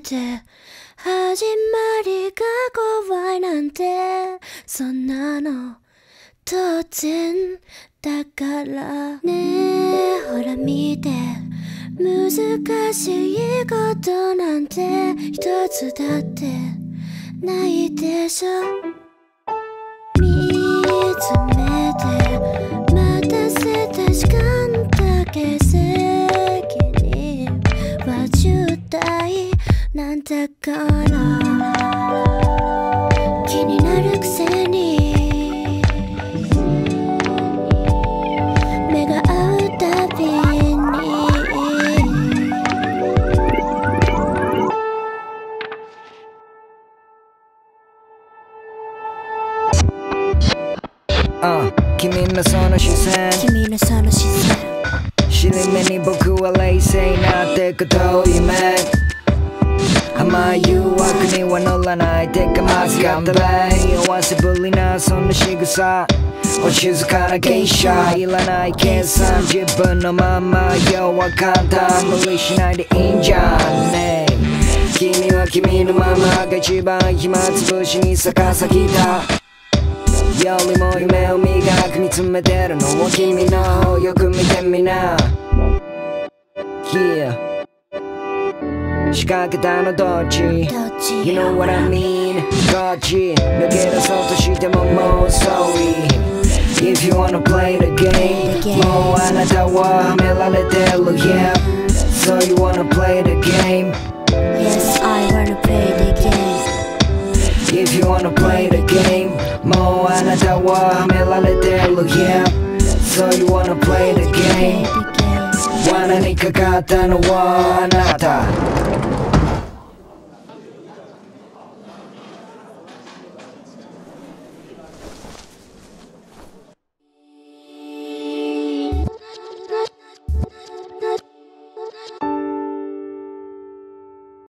て始まりが怖いなんてそんなの当然だからね。ほら見て難しいことなんて一つだってないでしょ。見つめて待たせた時間だけ責任は重大なんだから気になるくせに目が合うたびに君のその視線尻目に僕は冷静なってことを夢甘い誘惑には乗らないてかまず頑張れ弱せぶりなそんな仕草お静かな芸者いらない計算自分のまま弱簡単無理しないでいいんじゃんね。君は君のままが一番暇つぶしに咲かさきたよりも夢を磨く見つめてるのは君の方よく見てみな Yeah 仕掛けたのどっち You know what I mean こっち抜け出そうとしてももう Sorry If you wanna play the game もうあなたははめられてる Yeah So you wanna play the game Yes, I wanna play the game If you wanna play the game もうあなたははめられてる Yeah So you wanna play the game 罠にかかったのはあなた